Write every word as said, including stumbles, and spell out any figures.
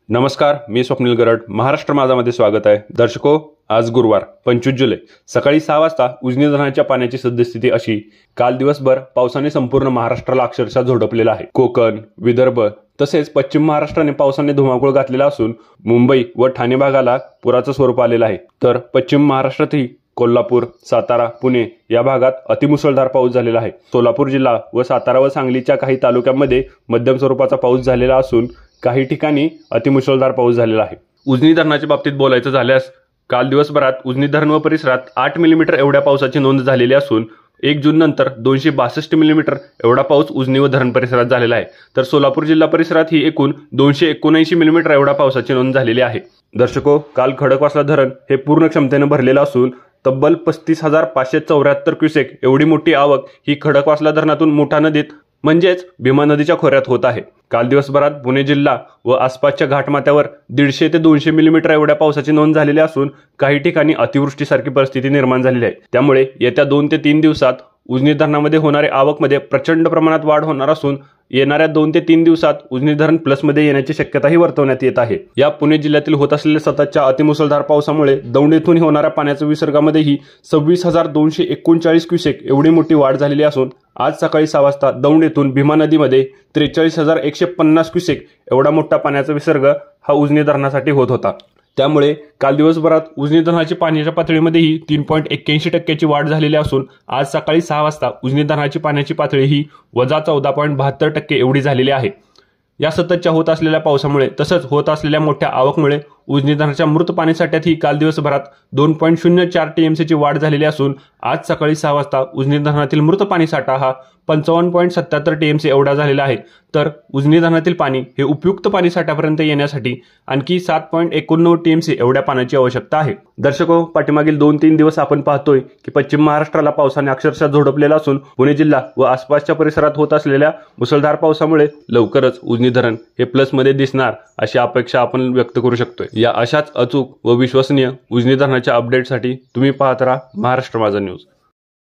नमस्कार, मी स्वप्नील गरड. महाराष्ट्र माझामध्ये स्वागत आहे. दर्शको, आज गुरुवार पंचवीस जुलै सकाळी सहा वाजता उजनी धरणाच्या पाण्याची सद्यस्थिती अशी. काल दिवसभर पावसाने संपूर्ण महाराष्ट्राला अक्षरशः झोडपलेला आहे. कोकण, विदर्भ तसेच पश्चिम महाराष्ट्राने पावसाने धुमाकूळ घातलेला असून मुंबई व ठाणे भागाला पुराचं स्वरूप आलेलं आहे. तर पश्चिम महाराष्ट्रातही कोल्हापूर, सातारा, पुणे या भागात अतिमुसळधार पाऊस झालेला आहे. सोलापूर जिल्हा व सातारा व सांगलीच्या काही तालुक्यांमध्ये मध्यम स्वरूपाचा पाऊस झालेला असून काही ठिकाणी अतिमुसळधार पाऊस झालेला आहे. उजनी धरणाच्या बाबतीत बोलायचं झाल्यास काल दिवसभरात उजनी धरण व परिसरात आठ मिलीमीटर एवढ्या पावसाची नोंद झालेली असून एक जून नंतर दोनशे बासष्ट मिलीमीटर एवढा पाऊस उजनी व धरण परिसरात झालेला आहे. तर सोलापूर जिल्हा परिसरात ही एकूण दोनशे एकोणऐंशी मिलीमीटर एवढा पावसाची नोंद झालेली आहे. दर्शको, काल खडकवासला धरण हे पूर्ण क्षमतेने भरलेलं असून तब्बल पस्तीस हजार पाचशे चौऱ्याहत्तर क्युसेक एवढी मोठी आवक ही खडकवासला धरणातून मुठा नदीत म्हणजेच भीमा नदीच्या खोऱ्यात होत आहे. काल दिवसभरात पुणे जिल्हा व आसपासच्या घाटमाथ्यावर दीडशे ते दोनशे मिलीमीटर एवढ्या पावसाची नोंद झालेली असून काही ठिकाणी अतिवृष्टीसारखी परिस्थिती निर्माण झालेली आहे. त्यामुळे येत्या दोन ते तीन दिवसात उजनी धरणामध्ये होणारे आवकमध्ये प्रचंड प्रमाणात वाढ होणार असून येणाऱ्या दोन ते तीन दिवसात उजनी धरण प्लसमध्ये येण्याची शक्यताही वर्तवण्यात येत आहे. या पुणे जिल्ह्यातील होत असलेल्या सततच्या अतिमुसळधार पावसामुळे दौंड येथून होणाऱ्या पाण्याच्या विसर्गामध्येही सव्वीस हजार दोनशे एकोणचाळीस क्युसेक एवढी मोठी वाढ झालेली असून आज सकाळी सहा वाजता दौंड येथून भीमा नदीमध्ये त्रेचाळीस हजार एकशे पन्नास क्युसेक एवढा मोठा पाण्याचा विसर्ग हा उजनी धरणासाठी होत होता. त्यामुळे काल दिवसभरात उजनी धरणाची पाण्याच्या पातळीमध्येही तीन पॉईंट एक्क्याऐंशी टक्क्याची वाढ झालेली असून आज सकाळी सहा वाजता उजनी धरणाची पाण्याची पातळी ही वजा चौदा पॉईंट बहात्तर टक्के एवढी झालेली आहे. या सततच्या होत असलेल्या पावसामुळे तसंच होत असलेल्या मोठ्या आवकमुळे उजनी धरणाच्या मृत पाणीसाठ्यात ही काल दिवसभरात दोन पॉईंट शून्य चार टीएमसीची वाढ झालेली असून आज सकाळी सहा वाजता उजनी धरणातील मृत पाणीसाठा हा पंचावन्न पॉईंट सत्याहत्तर टीएमसी एवढा झालेला आहे. तर उजनी धरणातील पाणी हे उपयुक्त पाणीसाठ्यापर्यंत येण्यासाठी आणखी सात पॉईंट एकोणनव्वद टीएमसी एवढ्या पाण्याची आवश्यकता आहे. दर्शको, पाठीमागील दोन तीन दिवस आपण पाहतोय की पश्चिम महाराष्ट्राला पावसाने अक्षरशः झोडपलेला असून पुणे जिल्हा व आसपासच्या परिसरात होत असलेल्या मुसळधार पावसामुळे लवकरच उजनी धरण हे प्लसमध्ये दिसणार अशी अपेक्षा आपण व्यक्त करू शकतोय. या अशाच अचूक व विश्वसनीय उजनी धरणाच्या अपडेटसाठी तुम्ही पाहत राहा महाराष्ट्र माझा न्यूज.